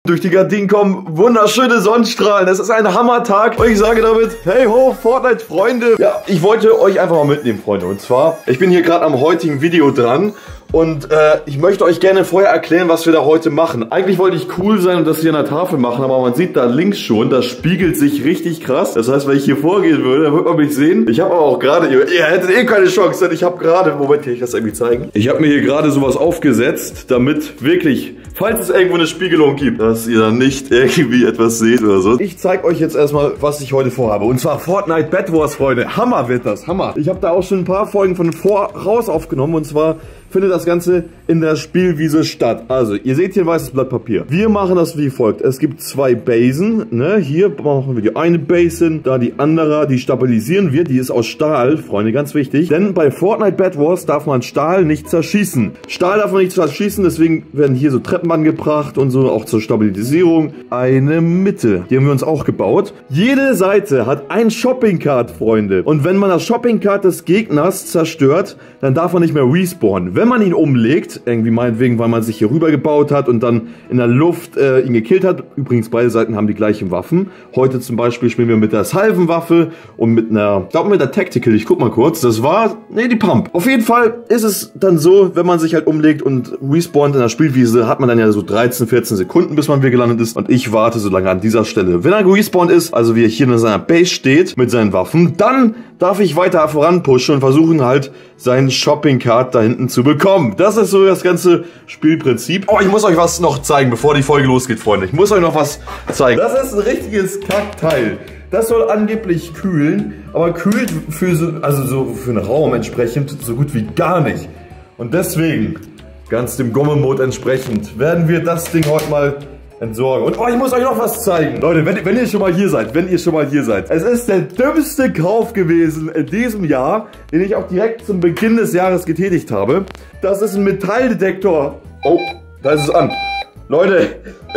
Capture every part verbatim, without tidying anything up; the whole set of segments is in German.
Durch die Gardinen kommen wunderschöne Sonnenstrahlen. Es ist ein Hammertag. Und ich sage damit, hey ho, Fortnite-Freunde. Ja, ich wollte euch einfach mal mitnehmen, Freunde. Und zwar, ich bin hier gerade am heutigen Video dran. Und äh, ich möchte euch gerne vorher erklären, was wir da heute machen. Eigentlich wollte ich cool sein und das hier an der Tafel machen, aber man sieht da links schon, das spiegelt sich richtig krass. Das heißt, wenn ich hier vorgehen würde, dann wird man mich sehen. Ich habe aber auch gerade, ihr, ihr hättet eh keine Chance, denn ich habe gerade, Moment, hier, ich das irgendwie zeigen. Ich habe mir hier gerade sowas aufgesetzt, damit wirklich, falls es irgendwo eine Spiegelung gibt, dass ihr dann nicht irgendwie etwas seht oder so. Ich zeige euch jetzt erstmal, was ich heute vorhabe. Und zwar Fortnite Bed Wars, Freunde. Hammer wird das, Hammer. Ich habe da auch schon ein paar Folgen von voraus aufgenommen und zwar findet das Ganze in der Spielwiese statt. Also, ihr seht hier ein weißes Blatt Papier. Wir machen das wie folgt. Es gibt zwei Basen, ne? Hier machen wir die eine Basin, da die andere, die stabilisieren wir. Die ist aus Stahl, Freunde, ganz wichtig. Denn bei Fortnite Bed Wars darf man Stahl nicht zerschießen. Stahl darf man nicht zerschießen, deswegen werden hier so Treppen angebracht und so, auch zur Stabilisierung. Eine Mitte, die haben wir uns auch gebaut. Jede Seite hat ein Shopping Cart, Freunde. Und wenn man das Shopping Cart des Gegners zerstört, dann darf man nicht mehr respawnen. Wenn man ihn umlegt, irgendwie meinetwegen, weil man sich hier rüber gebaut hat und dann in der Luft äh, ihn gekillt hat, übrigens beide Seiten haben die gleichen Waffen. Heute zum Beispiel spielen wir mit der Salvenwaffe und mit einer, ich glaube mit der Tactical, ich guck mal kurz, das war, nee, die Pump. Auf jeden Fall ist es dann so, wenn man sich halt umlegt und respawnt in der Spielwiese, hat man dann ja so dreizehn, vierzehn Sekunden, bis man wieder gelandet ist und ich warte so lange an dieser Stelle. Wenn er gerespawnt ist, also wie er hier in seiner Base steht mit seinen Waffen, dann darf ich weiter voranpushen und versuchen halt seinen Shopping Cart da hinten zu bekommen. Das ist so das ganze Spielprinzip. Oh, ich muss euch was noch zeigen, bevor die Folge losgeht, Freunde. Ich muss euch noch was zeigen. Das ist ein richtiges Kackteil. Das soll angeblich kühlen, aber kühlt für so, also so für einen Raum entsprechend so gut wie gar nicht. Und deswegen, ganz dem Gomme-Mode entsprechend, werden wir das Ding heute mal entsorgen. Und oh, ich muss euch noch was zeigen. Leute, wenn, wenn ihr schon mal hier seid, wenn ihr schon mal hier seid. Es ist der dümmste Kauf gewesen in diesem Jahr, den ich auch direkt zum Beginn des Jahres getätigt habe. Das ist ein Metalldetektor. Oh, da ist es an. Leute,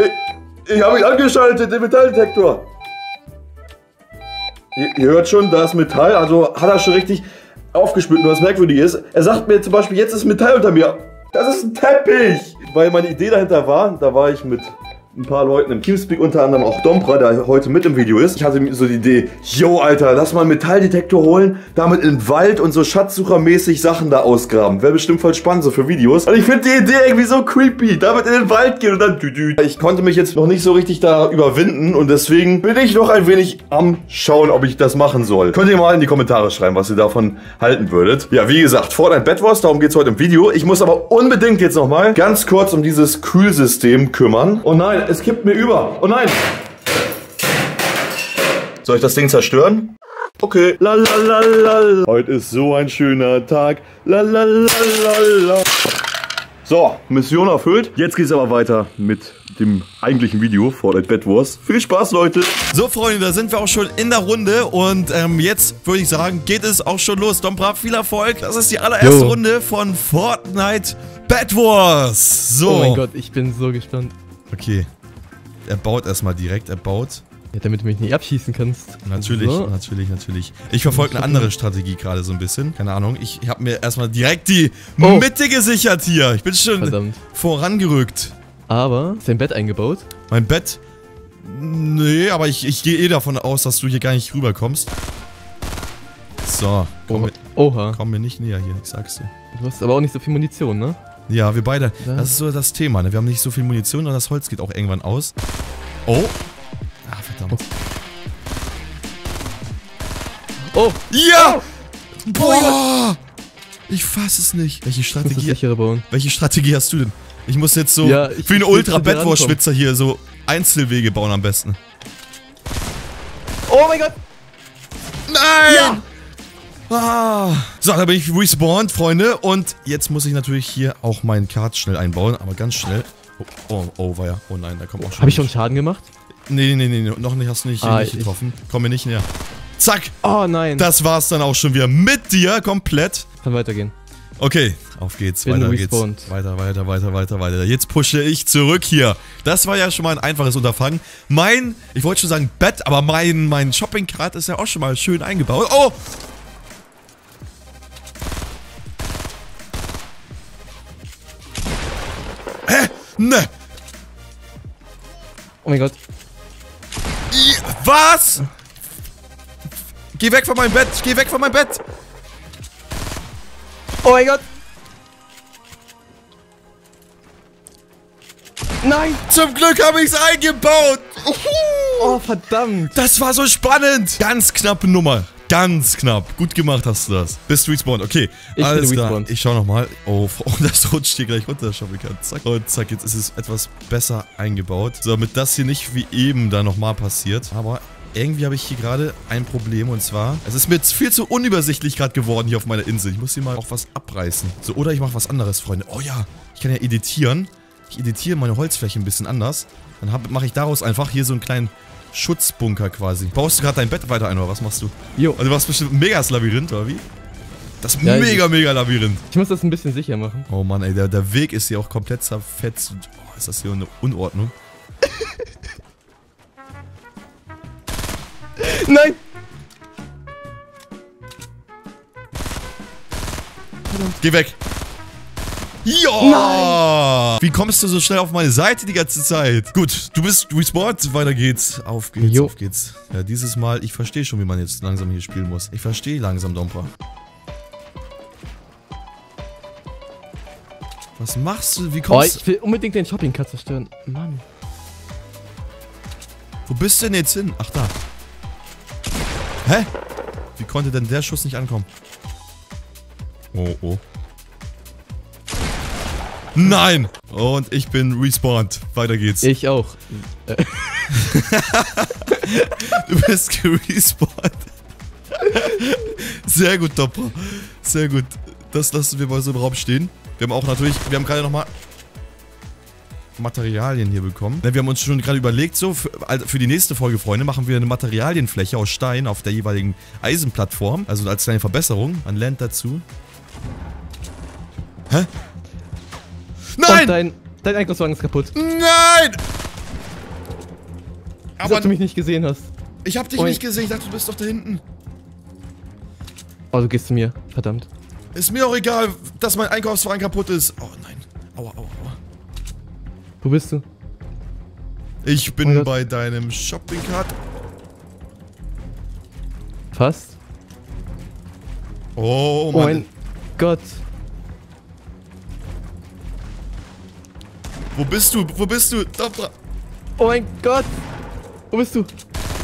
ich, ich habe ihn angeschaltet, den Metalldetektor. Ihr, ihr hört schon, da ist Metall, also hat er schon richtig aufgespürt. Nur was merkwürdig ist, er sagt mir zum Beispiel, jetzt ist Metall unter mir. Das ist ein Teppich. Weil meine Idee dahinter war, da war ich mit ein paar Leuten im Teamspeak, unter anderem auch Dompra, der heute mit im Video ist. Ich hatte so die Idee, yo Alter, lass mal einen Metalldetektor holen, damit in den Wald und so schatzsuchermäßig Sachen da ausgraben. Wäre bestimmt voll spannend, so für Videos. Und ich finde die Idee irgendwie so creepy, damit in den Wald gehen und dann düdü. Ich konnte mich jetzt noch nicht so richtig da überwinden und deswegen bin ich noch ein wenig am Schauen, ob ich das machen soll. Könnt ihr mal in die Kommentare schreiben, was ihr davon halten würdet. Ja, wie gesagt, Fortnite Bed Wars, darum geht es heute im Video. Ich muss aber unbedingt jetzt nochmal ganz kurz um dieses Kühlsystem kümmern. Oh nein, es kippt mir über. Oh nein. Soll ich das Ding zerstören? Okay. Lalalala. Heute ist so ein schöner Tag. Lalalala. So, Mission erfüllt. Jetzt geht es aber weiter mit dem eigentlichen Video, Fortnite Bed Wars. Viel Spaß, Leute. So, Freunde, da sind wir auch schon in der Runde. Und ähm, jetzt würde ich sagen, geht es auch schon los. Dompra, viel Erfolg. Das ist die allererste jo. Runde von Fortnite Bed Wars. So. Oh mein Gott, ich bin so gespannt. Okay. Er baut erstmal direkt, er baut. Ja, damit du mich nicht abschießen kannst. Natürlich, so. natürlich, natürlich. Ich verfolge eine andere Strategie gerade so ein bisschen. Keine Ahnung. Ich habe mir erstmal direkt die oh. Mitte gesichert hier. Ich bin schon Verdammt. vorangerückt. Aber, ist dein Bett eingebaut? Mein Bett? Nee, aber ich, ich gehe eh davon aus, dass du hier gar nicht rüberkommst. So, komm, Oha. Mir, Oha. komm mir nicht näher hier, ich sag's dir. Du hast aber auch nicht so viel Munition, ne? Ja, wir beide. Das ist so das Thema, ne? Wir haben nicht so viel Munition und das Holz geht auch irgendwann aus. Oh. Ah, verdammt. Oh. Ja! Oh. Boah! Ich fass es nicht. Welche Strategie? bauen. Welche Strategie hast du denn? Ich muss jetzt so ja, ich, für einen Ultra-Bed Wars-Schwitzer hier so Einzelwege bauen am besten. Oh mein Gott! Nein! Ja! Ah. So, da bin ich respawned, Freunde. Und jetzt muss ich natürlich hier auch meinen Kart schnell einbauen. Aber ganz schnell. Oh, oh, oh, war ja. Oh nein, da kommt auch schon. Habe ich schon Schaden gemacht? Nee, nee, nee, noch nicht. Hast du nicht, ah, nicht getroffen. Komm mir nicht näher. Zack. Oh nein. Das war's dann auch schon wieder mit dir komplett. Kann weitergehen. Okay, auf geht's. Bin weiter respawned. geht's. Weiter, weiter, weiter, weiter, weiter. Jetzt pushe ich zurück hier. Das war ja schon mal ein einfaches Unterfangen. Mein, ich wollte schon sagen Bett, aber mein, mein Shopping-Cart ist ja auch schon mal schön eingebaut. Oh! Hä? Ne! Oh mein Gott. I- Was? Geh weg von meinem Bett. Geh weg von meinem Bett. Oh mein Gott. Nein. Zum Glück habe ich es eingebaut. Oh, verdammt. Das war so spannend. Ganz knappe Nummer. Ganz knapp. Gut gemacht hast du das. Bist respawned. Okay. Ich Alles bin klar. respawned. Ich schau nochmal. Oh, oh, das rutscht hier gleich runter, Shoppikan. Zack. Und zack, jetzt ist es etwas besser eingebaut. So, damit das hier nicht wie eben da nochmal passiert. Aber irgendwie habe ich hier gerade ein Problem. Und zwar, es ist mir jetzt viel zu unübersichtlich gerade geworden hier auf meiner Insel. Ich muss hier mal auch was abreißen. So, oder ich mache was anderes, Freunde. Oh ja, ich kann ja editieren. Ich editiere meine Holzfläche ein bisschen anders. Dann mache ich daraus einfach hier so einen kleinen Schutzbunker quasi. Baust du gerade dein Bett weiter ein, oder was machst du? Jo. Also du machst bestimmt ein Megas-Labyrinth, oder wie? Das Ja, mega, mega Labyrinth. Ich muss das ein bisschen sicher machen. Oh Mann, ey, der, der Weg ist hier auch komplett zerfetzt. Oh, ist das hier eine Unordnung? Nein! Geh weg! Ja! Wie kommst du so schnell auf meine Seite die ganze Zeit? Gut, du bist respawned. Weiter geht's. Auf geht's, Jo. auf geht's. Ja, dieses Mal, ich verstehe schon, wie man jetzt langsam hier spielen muss. Ich verstehe langsam, Dompa. Was machst du? Wie Oh, kommst du? ich will unbedingt den Shopping-Cart zerstören. Mann. Wo bist du denn jetzt hin? Ach, da. Hä? Wie konnte denn der Schuss nicht ankommen? Oh, oh. Nein! Und ich bin respawned. Weiter geht's. Ich auch. Du bist gerespawnt. Sehr gut, Dopper. Sehr gut. Das lassen wir mal so im Raum stehen. Wir haben auch natürlich, wir haben gerade nochmal Materialien hier bekommen. Wir haben uns schon gerade überlegt, so, für, also für die nächste Folge, Freunde, machen wir eine Materialienfläche aus Stein auf der jeweiligen Eisenplattform. Also als kleine Verbesserung. Man lernt dazu. Hä? Nein! Und dein, dein Einkaufswagen ist kaputt. Nein! Als Aber ob du mich nicht gesehen hast. ich hab dich Ui. nicht gesehen. Ich dachte, du bist doch da hinten. Oh, du gehst zu mir. Verdammt. Ist mir auch egal, dass mein Einkaufswagen kaputt ist. Oh nein. Aua, aua, aua. Wo bist du? Ich Oh bin Gott. bei deinem Shopping-Cart. Fast. Oh Oh Mann. mein Gott. Wo bist du? Wo bist du? Dopra. Oh mein Gott. Wo bist du?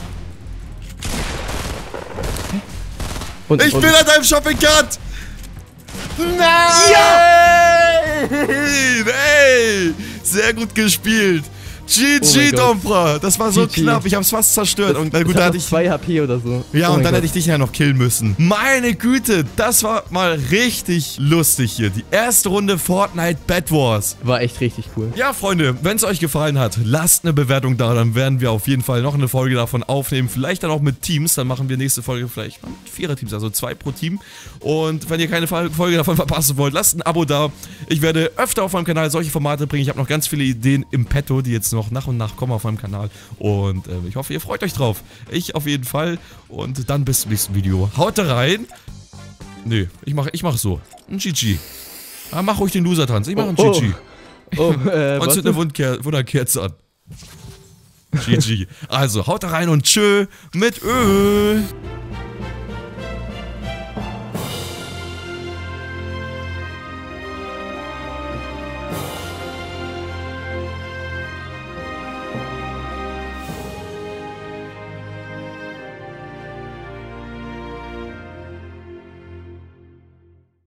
Hä? Und, Ich und, bin an deinem Shopping-Cart! Nein! Ey! Sehr gut gespielt! G Oh G, mein Gott. Dompra! Das war so G G. knapp, ich hab's fast zerstört. das, Und na das gut, hat da noch hatte ich. zwei H P oder so. Ja, Oh und mein dann Gott. hätte ich dich ja noch killen müssen. Meine Güte, das war mal richtig lustig hier. Die erste Runde Fortnite Bed Wars. War echt richtig cool. Ja, Freunde, wenn es euch gefallen hat, lasst eine Bewertung da. Dann werden wir auf jeden Fall noch eine Folge davon aufnehmen. Vielleicht dann auch mit Teams. Dann machen wir nächste Folge vielleicht mit Vierer-Teams, also zwei pro Team. Und wenn ihr keine Folge davon verpassen wollt, lasst ein Abo da. Ich werde öfter auf meinem Kanal solche Formate bringen. Ich habe noch ganz viele Ideen im Petto, die jetzt noch nach und nach kommen auf meinem Kanal. Und äh, ich hoffe, ihr freut euch drauf. Ich auf jeden Fall. Und dann bis zum nächsten Video. Haut rein. Nee, ich mache ich mach so. Ein G G. Ah, mach ruhig den Loser-Tanz. Ich mache ein Oh, G G. Oh, äh, Und was? zünd eine Wundker Wunderkerze an. G G. Also, haut rein und tschö mit Ö.